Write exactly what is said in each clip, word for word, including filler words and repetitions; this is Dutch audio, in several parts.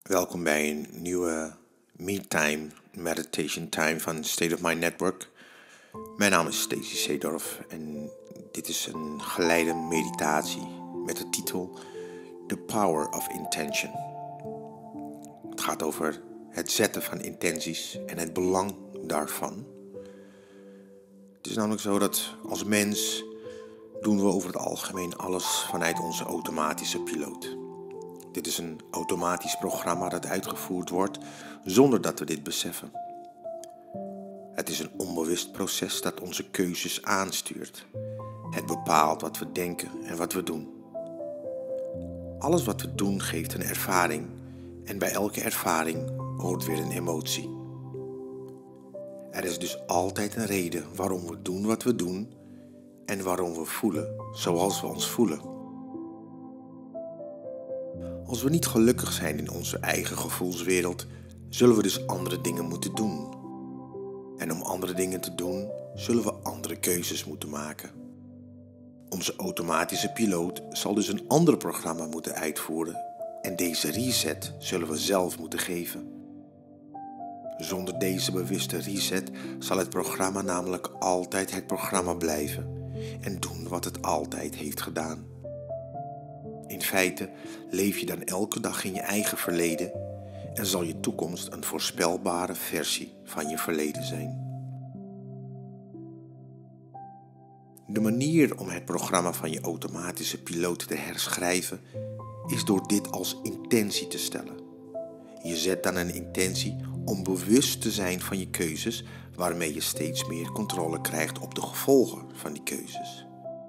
Welkom bij een nieuwe Me-Time Meditation Time van State of Mind Network. Mijn naam is Stacey Seedorf en dit is een geleide meditatie met de titel The Power of Intention. Het gaat over het zetten van intenties en het belang daarvan. Het is namelijk zo dat als mens doen we over het algemeen alles vanuit onze automatische piloot. Dit is een automatisch programma dat uitgevoerd wordt zonder dat we dit beseffen. Het is een onbewust proces dat onze keuzes aanstuurt. Het bepaalt wat we denken en wat we doen. Alles wat we doen geeft een ervaring en bij elke ervaring hoort weer een emotie. Er is dus altijd een reden waarom we doen wat we doen en waarom we voelen zoals we ons voelen. Als we niet gelukkig zijn in onze eigen gevoelswereld, zullen we dus andere dingen moeten doen. En om andere dingen te doen, zullen we andere keuzes moeten maken. Onze automatische piloot zal dus een ander programma moeten uitvoeren en deze reset zullen we zelf moeten geven. Zonder deze bewuste reset zal het programma namelijk altijd het programma blijven en doen wat het altijd heeft gedaan. In feite leef je dan elke dag in je eigen verleden en zal je toekomst een voorspelbare versie van je verleden zijn. De manier om het programma van je automatische piloot te herschrijven is door dit als intentie te stellen. Je zet dan een intentie om bewust te zijn van je keuzes, waarmee je steeds meer controle krijgt op de gevolgen van die keuzes.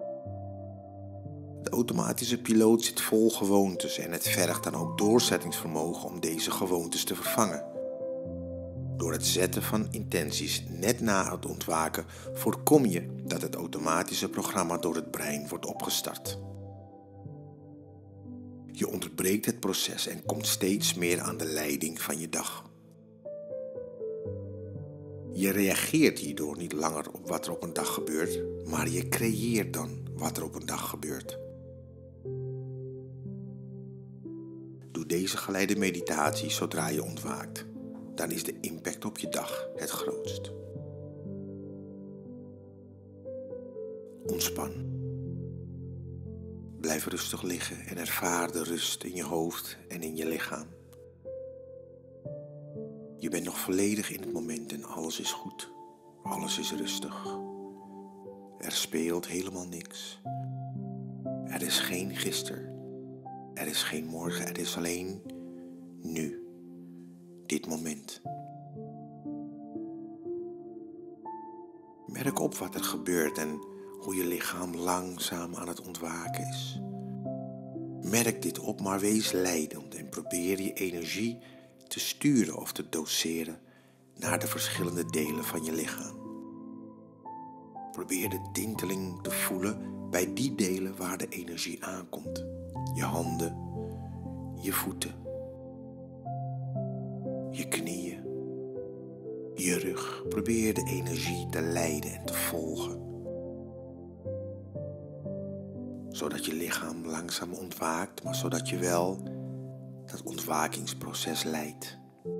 De automatische piloot zit vol gewoontes en het vergt dan ook doorzettingsvermogen om deze gewoontes te vervangen. Door het zetten van intenties net na het ontwaken voorkom je dat het automatische programma door het brein wordt opgestart. Je onderbreekt het proces en komt steeds meer aan de leiding van je dag. Je reageert hierdoor niet langer op wat er op een dag gebeurt, maar je creëert dan wat er op een dag gebeurt. Doe deze geleide meditatie zodra je ontwaakt. Dan is de impact op je dag het grootst. Ontspan. Blijf rustig liggen en ervaar de rust in je hoofd en in je lichaam. Je bent nog volledig in het moment en alles is goed. Alles is rustig. Er speelt helemaal niks. Er is geen gisteren. Er is geen morgen. Er is alleen nu. Dit moment. Merk op wat er gebeurt en hoe je lichaam langzaam aan het ontwaken is. Merk dit op, maar wees leidend en probeer je energie te sturen of te doseren naar de verschillende delen van je lichaam. Probeer de tinteling te voelen bij die delen waar de energie aankomt. Je handen, je voeten, je knieën, je rug. Probeer de energie te leiden en te volgen. Zodat je lichaam langzaam ontwaakt, maar zodat je wel dat ontwakingsproces leidt.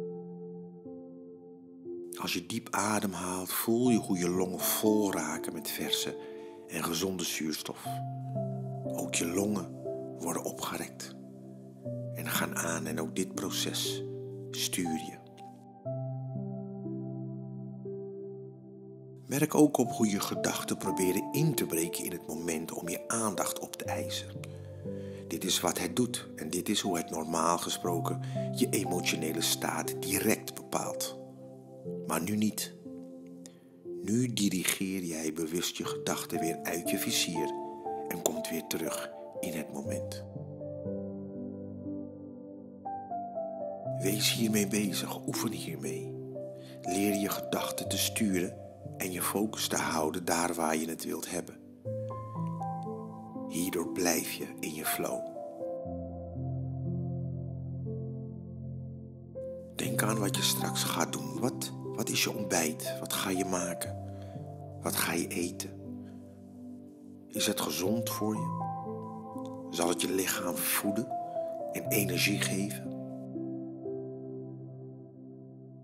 Als je diep ademhaalt, voel je hoe je longen vol raken met verse en gezonde zuurstof. Ook je longen worden opgerekt en gaan aan en ook dit proces stuur je. Merk ook op hoe je gedachten proberen in te breken in het moment om je aandacht op te eisen. Dit is wat het doet en dit is hoe het normaal gesproken je emotionele staat direct bepaalt. Maar nu niet. Nu dirigeer jij bewust je gedachten weer uit je vizier en komt weer terug in het moment. Wees hiermee bezig, oefen hiermee. Leer je gedachten te sturen en je focus te houden daar waar je het wilt hebben. Hierdoor blijf je in je flow. Denk aan wat je straks gaat doen. Wat, wat is je ontbijt? Wat ga je maken? Wat ga je eten? Is het gezond voor je? Zal het je lichaam voeden en energie geven?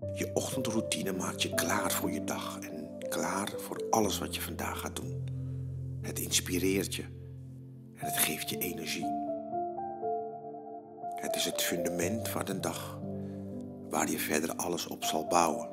Je ochtendroutine maakt je klaar voor je dag en klaar voor alles wat je vandaag gaat doen. Het inspireert je en het geeft je energie. Het is het fundament van de dag waar je verder alles op zal bouwen.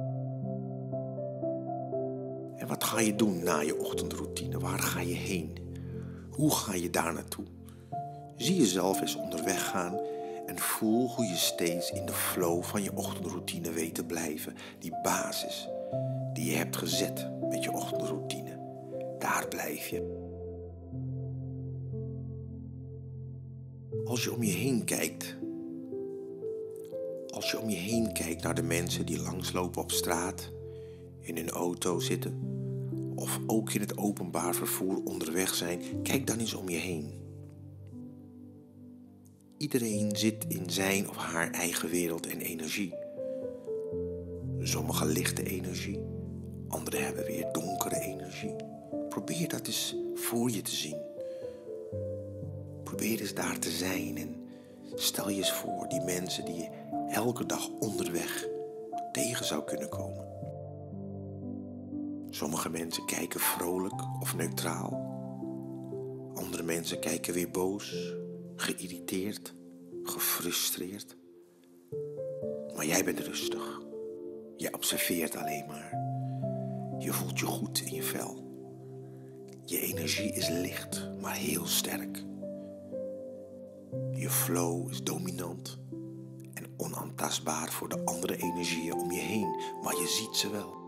En wat ga je doen na je ochtendroutine? Waar ga je heen? Hoe ga je daar naartoe? Zie jezelf eens onderweg gaan en voel hoe je steeds in de flow van je ochtendroutine weet te blijven. Die basis die je hebt gezet met je ochtendroutine. Daar blijf je. Als je om je heen kijkt, als je om je heen kijkt naar de mensen die langslopen op straat, in hun auto zitten of ook in het openbaar vervoer onderweg zijn, kijk dan eens om je heen. Iedereen zit in zijn of haar eigen wereld en energie. Sommigen lichte energie, anderen hebben weer donkere energie. Probeer dat eens voor je te zien. Probeer eens daar te zijn en stel je eens voor die mensen die je elke dag onderweg tegen zou kunnen komen. Sommige mensen kijken vrolijk of neutraal. Andere mensen kijken weer boos, geïrriteerd, gefrustreerd. Maar jij bent rustig. Je observeert alleen maar. Je voelt je goed in je vel. Je energie is licht, maar heel sterk. Je flow is dominant en onaantastbaar voor de andere energieën om je heen, maar je ziet ze wel.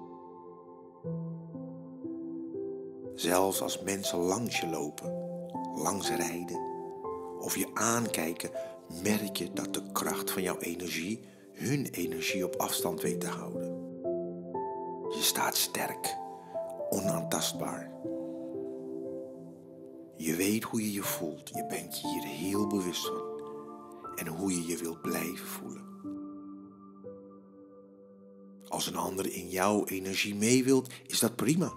Zelfs als mensen langs je lopen, langs rijden of je aankijken, merk je dat de kracht van jouw energie hun energie op afstand weet te houden. Je staat sterk, onaantastbaar. Je weet hoe je je voelt, je bent je hier heel bewust van en hoe je je wilt blijven voelen. Als een ander in jouw energie mee wilt, is dat prima.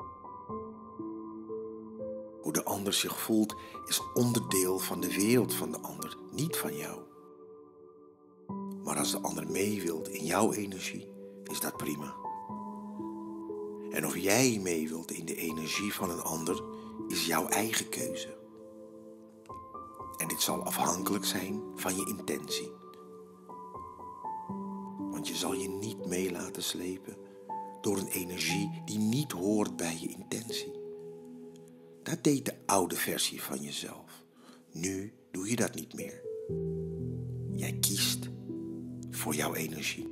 Hoe de ander zich voelt is onderdeel van de wereld van de ander, niet van jou. Maar als de ander mee wilt in jouw energie, is dat prima. En of jij mee wilt in de energie van een ander, is jouw eigen keuze. En dit zal afhankelijk zijn van je intentie. Want je zal je niet mee laten slepen door een energie die niet hoort bij je intentie. Dat deed de oude versie van jezelf. Nu doe je dat niet meer. Jij kiest voor jouw energie.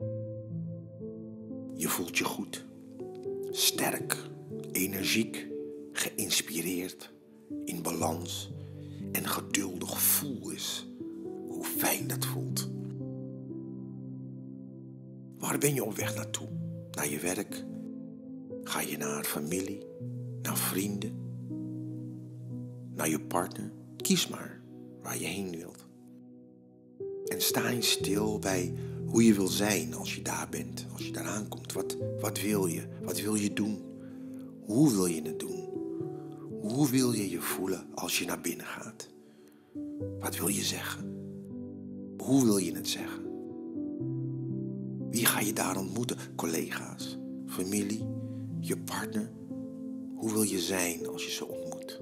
Je voelt je goed, sterk, energiek, geïnspireerd, in balans en geduldig. Voel eens hoe fijn dat voelt. Waar ben je op weg naartoe? Naar je werk? Ga je naar familie? Naar vrienden? Naar je partner? Kies maar waar je heen wilt. En sta eens stil bij hoe je wil zijn als je daar bent, als je daar aankomt. Wat, wat wil je? Wat wil je doen? Hoe wil je het doen? Hoe wil je je voelen als je naar binnen gaat? Wat wil je zeggen? Hoe wil je het zeggen? Wie ga je daar ontmoeten? Collega's, familie, je partner? Hoe wil je zijn als je ze ontmoet?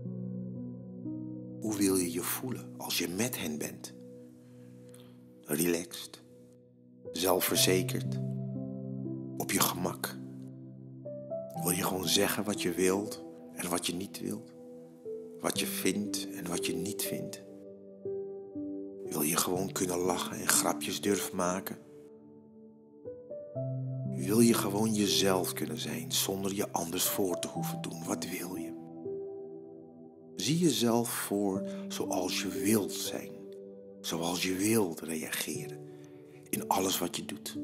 Hoe wil je je voelen als je met hen bent? Relaxed, zelfverzekerd, op je gemak. Wil je gewoon zeggen wat je wilt en wat je niet wilt? Wat je vindt en wat je niet vindt? Wil je gewoon kunnen lachen en grapjes durven maken? Wil je gewoon jezelf kunnen zijn zonder je anders voor te hoeven doen? Wat wil je? Zie jezelf voor zoals je wilt zijn. Zoals je wilt reageren in alles wat je doet.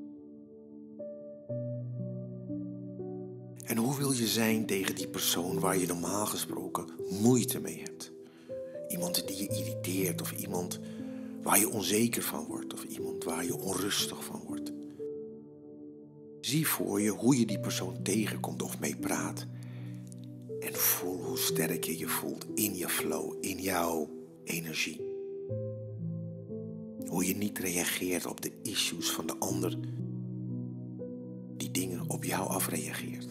En hoe wil je zijn tegen die persoon waar je normaal gesproken moeite mee hebt? Iemand die je irriteert of iemand waar je onzeker van wordt of iemand waar je onrustig van wordt. Zie voor je hoe je die persoon tegenkomt of mee praat. En voel hoe sterk je je voelt in je flow, in jouw energie. Hoe je niet reageert op de issues van de ander die dingen op jou afreageert.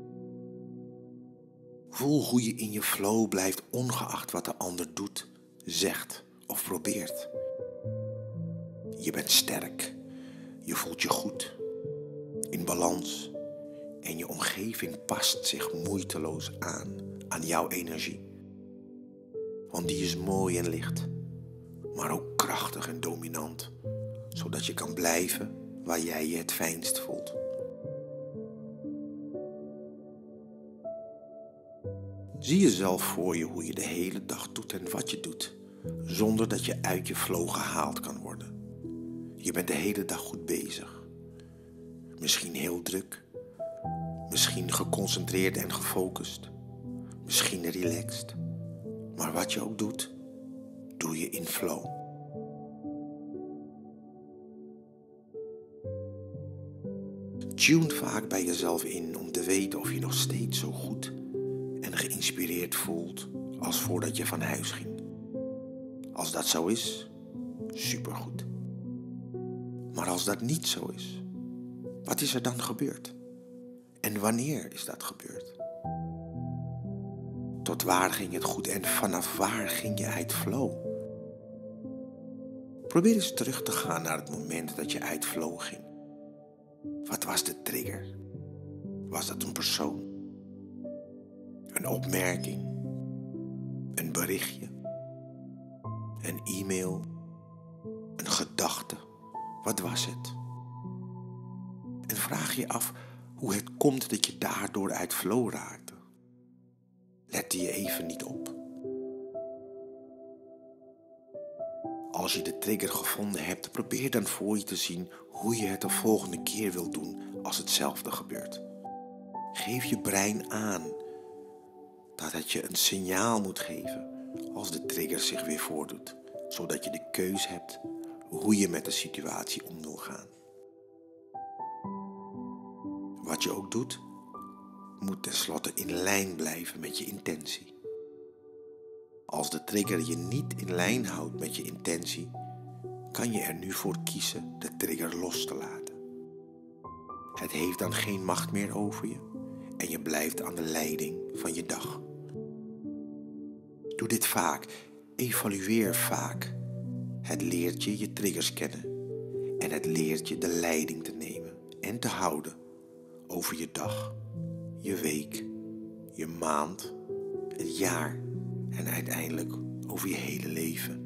Voel hoe je in je flow blijft ongeacht wat de ander doet, zegt of probeert. Je bent sterk, je voelt je goed, in balans en je omgeving past zich moeiteloos aan aan jouw energie. Want die is mooi en licht, maar ook krachtig en dominant, zodat je kan blijven waar jij je het fijnst voelt. Zie jezelf voor je hoe je de hele dag doet en wat je doet, zonder dat je uit je flow gehaald kan worden. Je bent de hele dag goed bezig. Misschien heel druk, misschien geconcentreerd en gefocust, misschien relaxed. Maar wat je ook doet, doe je in flow. Tune vaak bij jezelf in om te weten of je nog steeds zo goed en geïnspireerd voelt als voordat je van huis ging. Als dat zo is, supergoed. Maar als dat niet zo is, wat is er dan gebeurd? En wanneer is dat gebeurd? Tot waar ging het goed en vanaf waar ging je uit flow? Probeer eens terug te gaan naar het moment dat je uit flow ging. Wat was de trigger? Was dat een persoon? Een opmerking? Een berichtje? Een e-mail? Een gedachte? Wat was het? En vraag je af hoe het komt dat je daardoor uit flow raakte. Lette je even niet op. Als je de trigger gevonden hebt, probeer dan voor je te zien hoe je het de volgende keer wilt doen als hetzelfde gebeurt. Geef je brein aan dat het je een signaal moet geven als de trigger zich weer voordoet, zodat je de keus hebt hoe je met de situatie om wil gaan. Wat je ook doet, moet tenslotte in lijn blijven met je intentie. Als de trigger je niet in lijn houdt met je intentie, kan je er nu voor kiezen de trigger los te laten. Het heeft dan geen macht meer over je en je blijft aan de leiding van je dag. Doe dit vaak, evalueer vaak. Het leert je je triggers kennen en het leert je de leiding te nemen en te houden over je dag, je week, je maand, het jaar en uiteindelijk over je hele leven.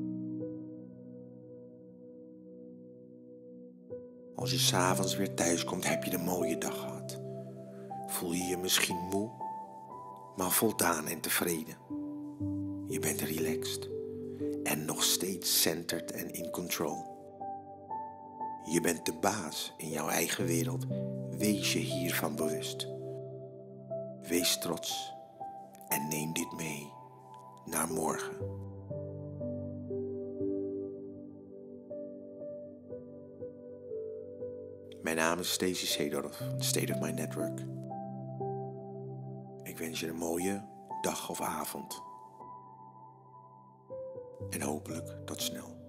Als je 's avonds weer thuis komt, heb je een mooie dag gehad. Voel je je misschien moe, maar voldaan en tevreden. Je bent relaxed en nog steeds centered en in control. Je bent de baas in jouw eigen wereld. Wees je hiervan bewust. Wees trots en neem dit mee naar morgen. Mijn naam is Stacey Seedorf van State of Mind Network. Ik wens je een mooie dag of avond. En hopelijk tot snel.